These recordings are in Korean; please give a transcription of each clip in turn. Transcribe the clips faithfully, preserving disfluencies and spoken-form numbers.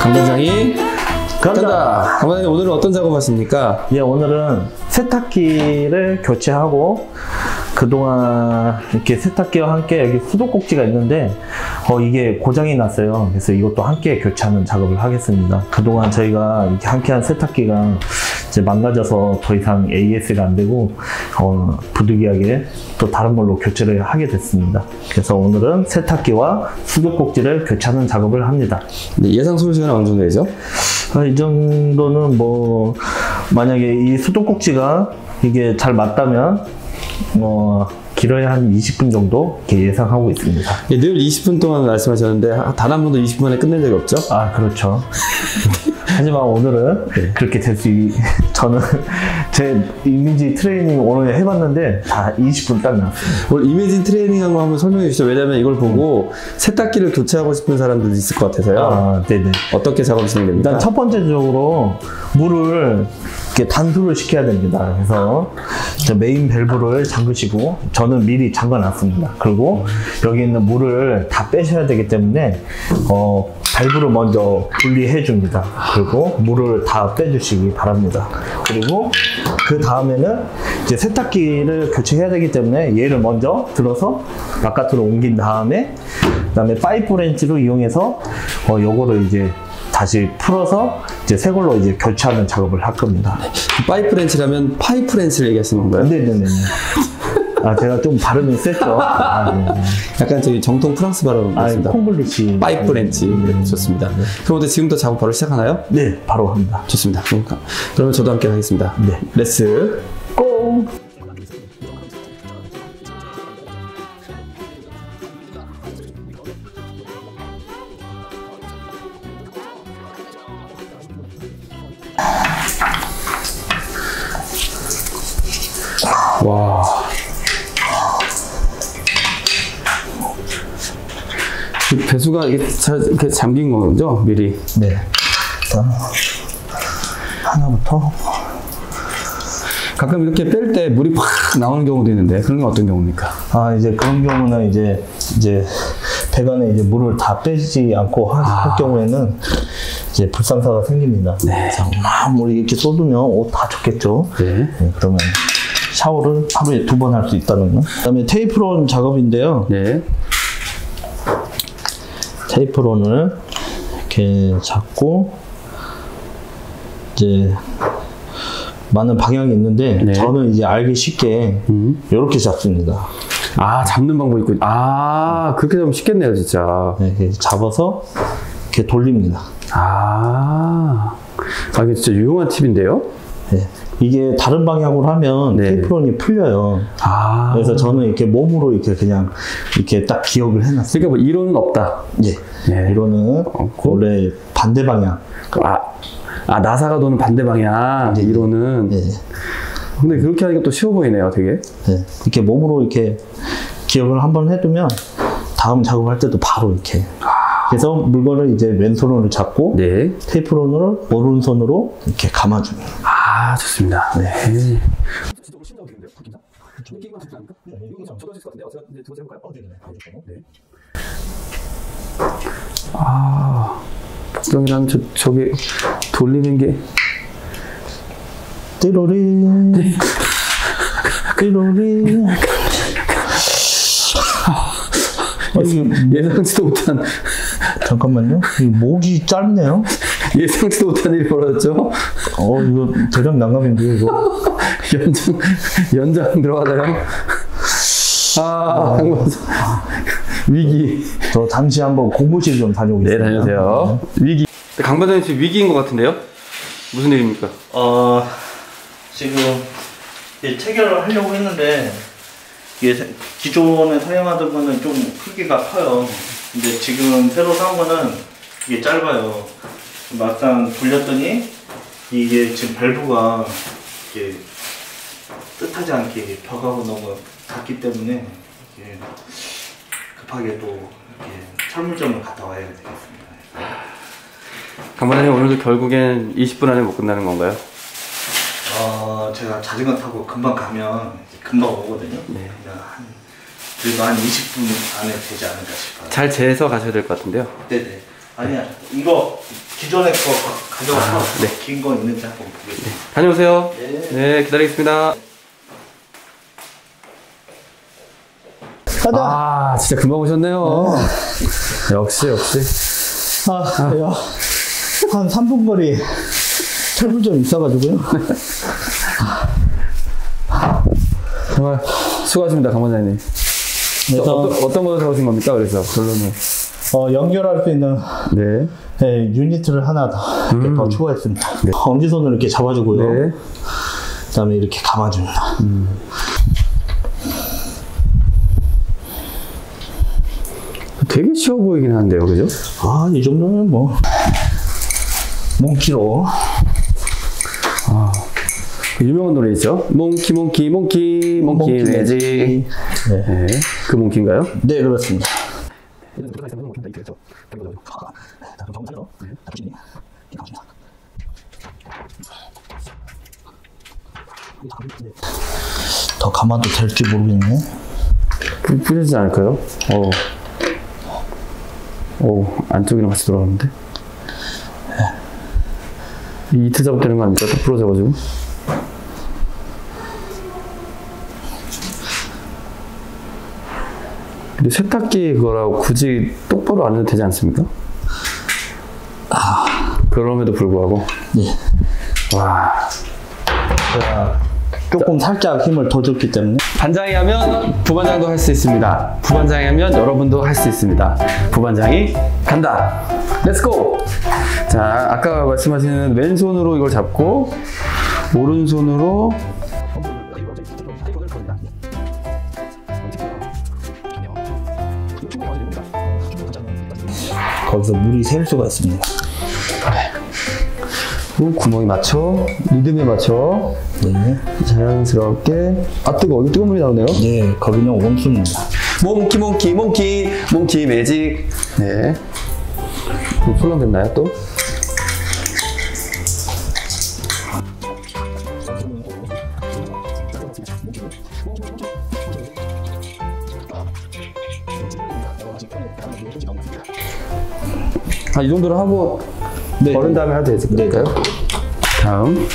강반장이 간다. 간다. 강반장님 오늘은 어떤 작업하십니까? 예, 오늘은 세탁기를 교체하고 그동안 이렇게 세탁기와 함께 여기 수도꼭지가 있는데 어 이게 고장이 났어요. 그래서 이것도 함께 교체하는 작업을 하겠습니다. 그동안 저희가 이렇게 함께한 세탁기가 이제 망가져서 더 이상 에이에스가 안 되고 어 부득이하게 또 다른 걸로 교체를 하게 됐습니다. 그래서 오늘은 세탁기와 수도꼭지를 교체하는 작업을 합니다. 네, 예상 소요 시간은 어느 정도 되죠? 아, 이 정도는 뭐 만약에 이 수도꼭지가 이게 잘 맞다면 뭐 길어야 한 이십 분 정도 이렇게 예상하고 있습니다. 예, 늘 이십 분 동안 말씀하셨는데 단 한 번도 이십 분 안에 끝낸 적이 없죠? 아, 그렇죠. 하지만 오늘은 네. 그렇게 될 수 있... 저는 제 이미지 트레이닝 오늘 해봤는데 다 이십 분 딱 나왔습니다. 오늘 이미지 트레이닝 한 거 한번 설명해 주시죠. 왜냐면 이걸 보고 세탁기를 교체하고 싶은 사람들도 있을 것 같아서요. 아, 네네. 어떻게 작업이 진행됩니까? 일단 첫 번째적으로 물을 이렇게 단수를 시켜야 됩니다. 그래서 메인 밸브를 잠그시고, 저는 미리 잠가 놨습니다. 그리고 여기 있는 물을 다 빼셔야 되기 때문에 어, 밸브를 먼저 분리해 줍니다. 그리고 물을 다 빼주시기 바랍니다. 그리고 그 다음에는 이제 세탁기를 교체해야 되기 때문에 얘를 먼저 들어서 바깥으로 옮긴 다음에 그 다음에 파이프 렌치로 이용해서 어, 요거를 이제 다시 풀어서 이제 새 걸로 이제 교체하는 작업을 할 겁니다. 파이프 렌치라면 파이프 렌치를 얘기하시는 건가요? 네네네. 아, 제가 좀 발음이 셌죠. 아, 네. 약간 저기 정통 프랑스 발음이었습니다. 아, 콩글리시. 파이프 렌치. 네, 좋습니다. 네. 그럼 이제 지금부터 작업 바로 시작하나요? 네, 바로 합니다. 좋습니다. 그러니까 그러면 저도 함께 하겠습니다. 네. 렛츠 고! 와. 이 배수가 이게 잘 이렇게 잠긴 거죠? 미리. 네. 일단 하나부터. 가끔 이렇게 뺄 때 물이 확 나오는 경우도 있는데 그런 건 어떤 경우입니까? 아, 이제 그런 경우는 이제 이제 배관에 이제 물을 다 빼지 않고 할, 아. 할 경우에는 이제 불상사가 생깁니다. 네. 자, 막 물이 이렇게 쏟으면 옷 다 젖겠죠. 네. 네, 그러면 샤워를 하루에 두 번 할 수 있다는 거. 그다음에 테이프론 작업인데요. 네. 테이프론을 이렇게 잡고 이제 많은 방향이 있는데 네. 저는 이제 알기 쉽게 음. 이렇게 잡습니다. 아, 잡는 방법이 있군요. 아, 그렇게 하면 쉽겠네요, 진짜. 네, 이렇게 잡아서 이렇게 돌립니다. 아, 아 이게 진짜 유용한 팁인데요? 네. 이게 다른 방향으로 하면 네. 테이프론이 풀려요. 아. 그래서 저는 이렇게 몸으로 이렇게 그냥 이렇게 딱 기억을 해놨어요. 그러니까 뭐 이론은 없다. 예. 네. 이거는 없고. 원래 반대 방향. 아, 아 나사가 도는 반대 방향. 네. 이론은. 예. 근데 그렇게 하니까 또 쉬워 보이네요, 되게. 네. 이렇게 몸으로 이렇게 기억을 한번 해두면 다음 작업할 때도 바로 이렇게. 그래서 물건을 이제 왼손으로 잡고 네. 테이프론으로 오른손으로 이렇게 감아줍니다. 아, 좋습니다. 네. 아, 복덩이랑 저, 저기 돌리는 게. 띠로리. 띠로리. 아, 이게 예상치도 못한. 잠깐만요. 이 목이 짧네요. 예상치도 못한 일이 벌어졌죠? 어, 이거 대략 난감인데, 이거. 연장, 연장 들어가다가. 아, 어. 위기. 저 잠시 한번 공부실 좀 다녀오겠습니다. 네, 다녀오세요. 위기. 강 반장님 지금 위기인 것 같은데요? 무슨 일입니까? 어, 지금 이제 체결을 하려고 했는데, 이게 기존에 사용하던 거는 좀 크기가 커요. 근데 지금 새로 사온 거는 이게 짧아요. 막상 돌렸더니 이게 지금 밸브가 이게 뜻하지 않게 벽하고 너무 닿기 때문에 이게 급하게 또 이렇게 철물점을 갔다 와야 되겠습니다. 강 반장님 오늘도 결국엔 이십 분 안에 못 끝나는 건가요? 어, 제가 자전거 타고 금방 가면 금방 오거든요. 네. 그냥 한, 그래도 한 이십 분 안에 되지 않을까 싶어요. 잘 재서 가셔야 될 것 같은데요. 네네. 아니야. 이거 기존에 거 가져와서 아, 네. 긴 거 있는지 한번 보겠습니다. 다녀오세요. 네. 네, 기다리겠습니다. 가자. 아, 진짜 금방 오셨네요. 네. 역시, 역시. 아, 야. 한 삼 분 거리 철물점 있어가지고요. 정말 수고하십니다, 강반장님. 그래서 어떤, 어떤 거 사오신 겁니까? 그래서 결론은. 어, 연결할 수 있는 네. 네, 유니트를 하나 더, 이렇게 음. 더 추가했습니다. 네. 엄지손으로 이렇게 잡아주고요. 네. 그 다음에 이렇게 감아줍니다. 음. 되게 쉬워 보이긴 한데요, 그죠? 아, 이 정도면 뭐 몽키로. 아, 유명한 노래 있죠? 몽키, 몽키, 몽키, 몽키 매직. 네. 네. 그 몽키인가요? 네, 그렇습니다. 더 감아도 될지 모르겠네. 부, 부셔지지 않을까요? 어. 오, 안쪽이랑 같이 돌아가는데? 이 이틀 작업되는 거 아닙니까? 딱 부러져가지고. 근데 세탁기 그거라고 굳이 똑바로 안 해도 되지 않습니까? 아. 그럼에도 불구하고. 네. 와. 제가 조금 살짝 힘을 더 줬기 때문에. 반장이 하면 부반장도 할 수 있습니다. 부반장이 하면 여러분도 할 수 있습니다. 부반장이 간다. 렛츠고! 자, 아까 말씀하신 왼손으로 이걸 잡고 오른손으로 거기서 물이 셀 수가 있습니다. 그리고 구멍에 맞춰, 리듬에 맞춰 네. 자연스럽게. 아, 뜨거워. 이거 뜨거운 물이 나오네요. 네, 거기는 온수입니다. 몽키 몽키 몽키 몽키 매직. 네. 풀렁됐나요 또? 아, 이 정도로 하고 네. 버른 다음에 해도 되지 그럴까요? 네. 다음.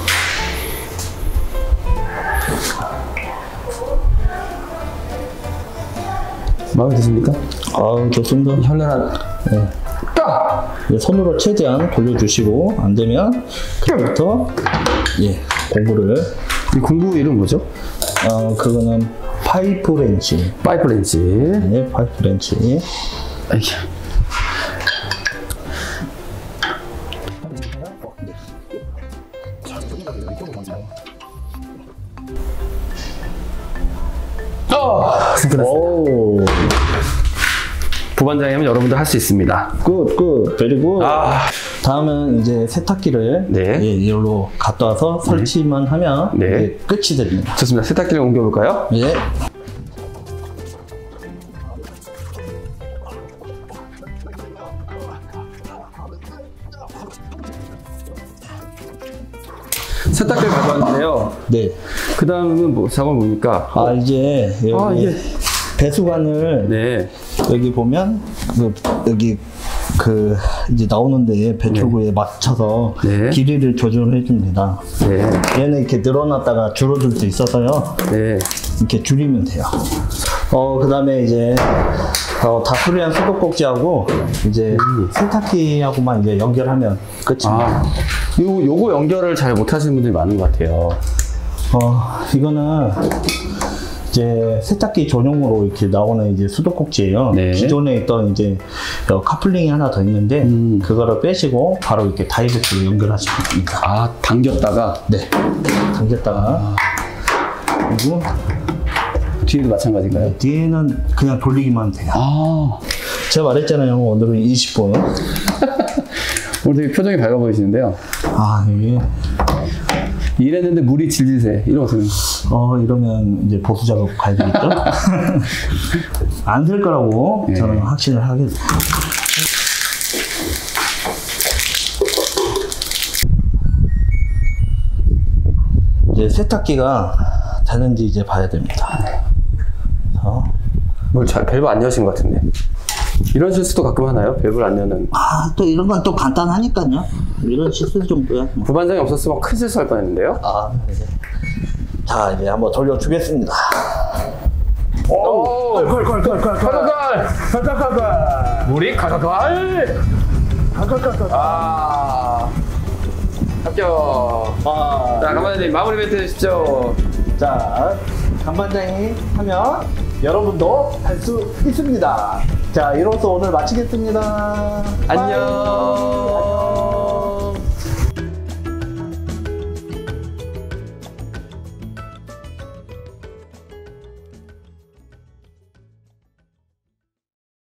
마음에 드십니까? 아, 좋습니다. 현란한. 네. 딱! 손으로 최대한 돌려주시고, 안 되면 그부터 예, 공구를. 이 공구 이름 뭐죠? 어, 그거는 파이프 렌치. 파이프 렌치. 네, 파이프 렌치. 아이고. 어! 오, 부반장이 하면 여러분도 할 수 있습니다. 굿, 굿. 그리고 아. 다음은 이제 세탁기를 네. 예, 이걸로 갖다 와서 설치만 하면 네. 예, 끝이 됩니다. 좋습니다. 세탁기를 옮겨볼까요? 예. 세탁기를 가져왔는데요. 네. 그 다음은 뭐, 작업을 뭡니까? 아, 이제 여기 아, 이게. 배수관을 네. 여기 보면 그, 여기 그 이제 나오는데 배출구에 맞춰서 네. 길이를 조절해 줍니다. 네. 얘는 이렇게 늘어났다가 줄어들 수 있어서요. 네. 이렇게 줄이면 돼요. 어, 그 다음에 이제 어, 다 수리한 수도꼭지하고 이제 음. 세탁기하고만 이제 연결하면 끝입니다. 아, 요, 요거 연결을 잘 못하시는 분들이 많은 것 같아요. 어, 이거는 이제 세탁기 전용으로 이렇게 나오는 이제 수도꼭지예요. 네. 기존에 있던 이제 어, 카플링이 하나 더 있는데 음. 그거를 빼시고 바로 이렇게 다이렉트로 연결하시면 됩니다. 아, 당겼다가 네, 당겼다가 그리고 뒤에도 마찬가지인가요? 뒤에는 그냥 돌리기만 돼요. 아, 제가 말했잖아요. 오늘은 이십 분. 오늘 되게 표정이 밝아 보이시는데요. 아, 이게 이랬는데 물이 질질새. 이런 것은. 어, 이러면 이제 보수 작업 가야 되겠죠? 안 될 거라고 네. 저는 확신을 하겠습니다. 이제 세탁기가 되는지 이제 봐야 됩니다. 그래서 뭘 잘, 밸브 안 여신 것 같은데. 이런 실수도 가끔 하나요? 밸브를 안 여는. 아, 또 이런 건 또 간단하니까요. 이런 실수 정도야. 뭐. 부반장이 없었으면 큰 실수할 뻔했는데요. 아, 이제. 자, 이제 한번 돌려주겠습니다. 오, 컬컬컬컬컬. 컬컬컬. 물이 컬컬컬. 컬컬컬컬. 아, 합격. 아, 자, 감독님 마무리 멘트 해주십시오. 자, 강반장이 하면 여러분도 할 수 있습니다. 자, 이로써 오늘 마치겠습니다. 안녕.